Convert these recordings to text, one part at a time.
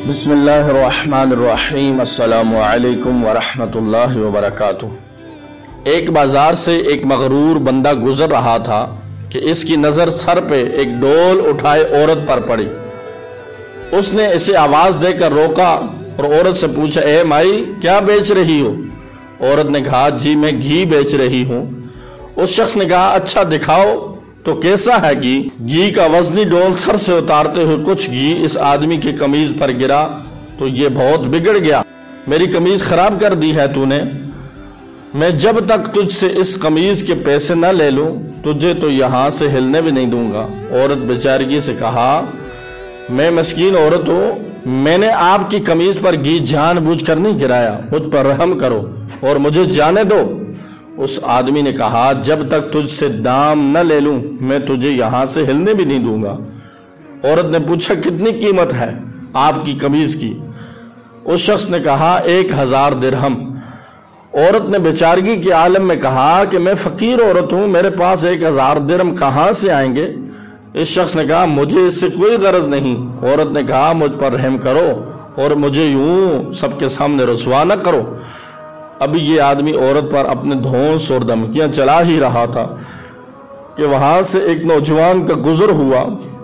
بسم اللہ الرحمن الرحیم، السلام علیکم ورحمۃ اللہ وبرکاتہ۔ ایک بازار سے ایک مغرور بندہ گزر رہا تھا کہ اس کی نظر سر پہ ایک ڈول اٹھائے عورت پر پڑی۔ اس نے اسے آواز دے کر روکا اور عورت سے پوچھا، اے مائی کیا بیچ رہی ہو؟ عورت نے کہا، جی میں گھی بیچ رہی ہوں۔ اس شخص نے کہا، اچھا دکھاؤ تو کیسا ہے گھی؟ گھی کا وزنی ڈول سر سے اتارتے ہوئے کچھ گھی اس آدمی کی قمیض پر گرا تو یہ بہت بگڑ گیا۔ میری قمیض خراب کر دی ہے تو نے، میں جب تک تجھ سے اس قمیض کے پیسے نہ لے لوں تجھے تو یہاں سے ہلنے بھی نہیں دوں گا۔ عورت بیچارگی سے کہا، میں مسکین عورت ہوں، میں نے آپ کی قمیض پر گھی جان بوجھ کر نہیں گرایا، مجھ پر رحم کرو اور مجھے جانے دو۔ اس آدمی نے کہا، جب تک تجھ سے دام نہ لے لوں میں تجھے یہاں سے ہلنے بھی نہیں دوں گا۔ عورت نے پوچھا، کتنی قیمت ہے آپ کی قمیض کی؟ اس شخص نے کہا، 1000 درہم۔ عورت نے بیچارگی کے عالم میں کہا کہ میں فقیر عورت ہوں، میرے پاس 1000 درہم کہاں سے آئیں گے؟ اس شخص نے کہا، مجھے اس سے کوئی غرض نہیں۔ عورت نے کہا، مجھ پر رحم کرو اور مجھے یوں سب کے سامنے رسوا نہ کرو۔ ابھی یہ آدمی عورت پر اپنے دھونس اور دھمکیاں چلا ہی رہا تھا کہ وہاں سے ایک نوجوان کا گزر ہوا۔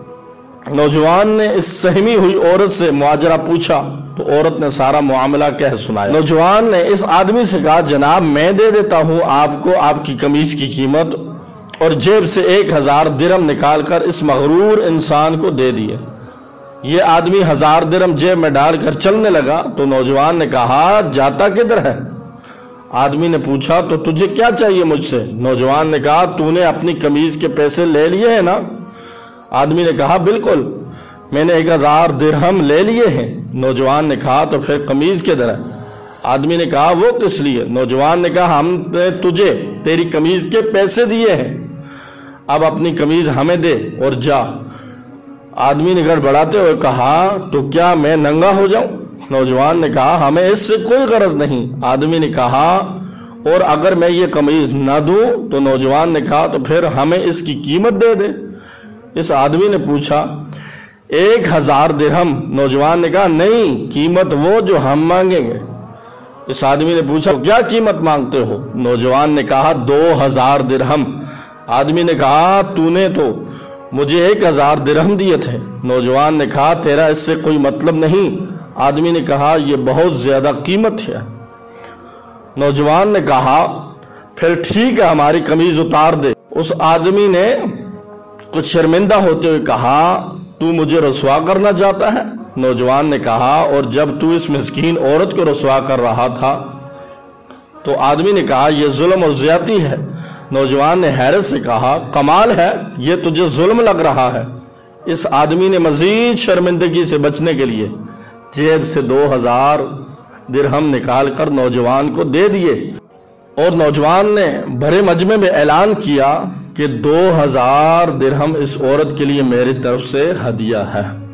نوجوان نے اس سہمی ہوئی عورت سے مواجرہ پوچھا تو عورت نے سارا معاملہ کہہ سنایا۔ نوجوان نے اس آدمی سے کہا، جناب میں دے دیتا ہوں آپ کو آپ کی قمیض کی قیمت، اور جیب سے 1000 درہم نکال کر اس مغرور انسان کو دے دیے۔ یہ آدمی 1000 درہم جیب میں ڈال کر چلنے لگا تو نوجوان نے کہا، جاتا کدھر ہے؟ آدمی نے پوچھا، تو تجھے کیا چاہیے مجھ سے؟ نوجوان نے کہا، تو نے اپنی قمیض کے پیسے لے لیے ہیں نا؟ آدمی نے کہا، بالکل، میں نے 1000 درہم لے لیے ہیں۔ نوجوان نے کہا، تو پھر قمیض کدھر ہے؟ آدمی نے کہا، وہ کس لیے؟ نوجوان نے کہا، ہم نے تجھے تیری قمیض کے پیسے دیے ہیں، اب اپنی قمیض ہمیں دے اور جا۔ آدمی نے گڑبڑاتے ہوئے کہا، تو کیا میں ننگا ہو جاؤں؟ نوجوان نے کہا، ہمیں اس سے کوئی غرض نہیں۔ آدمی نے کہا، اور اگر میں یہ قمیض نہ دوں؟ تو نوجوان نے کہا، تو پھر ہمیں اس کی قیمت دے دے۔ اس آدمی نے پوچھا، 1000 درہم۔ نوجوان نے کہا، نہیں، قیمت وہ جو ہم مانگیں گے۔ اس آدمی نے پوچھا، کیا قیمت مانگتے ہو؟ نوجوان نے کہا، 2000 درہم۔ آدمی نے کہا، تو نے تو مجھے 1000 درہم دیے تھے۔ نوجوان نے کہا، تیرا اس سے کوئی مطلب نہیں۔ آدمی نے کہا، یہ بہت زیادہ قیمت ہے۔ نوجوان نے کہا، پھر ٹھیک ہے، ہماری قمیض اتار دے۔ اس آدمی نے کچھ شرمندہ ہوتے ہوئے کہا، تو مجھے رسوا کرنا چاہتا ہے؟ نوجوان نے کہا، اور جب تو اس مسکین عورت کو رسوا کر رہا تھا تو آدمی نے کہا، یہ ظلم اور زیادتی ہے۔ نوجوان نے حیرت سے کہا، کمال ہے، یہ تجھے ظلم لگ رہا ہے۔ اس آدمی نے مزید شرمندگی سے بچنے کے لیے جیب سے 2000 درہم نکال کر نوجوان کو دے دیے، اور نوجوان نے بھرے مجمع میں اعلان کیا کہ 2000 درہم اس عورت کے لیے میری طرف سے ہدیہ ہے۔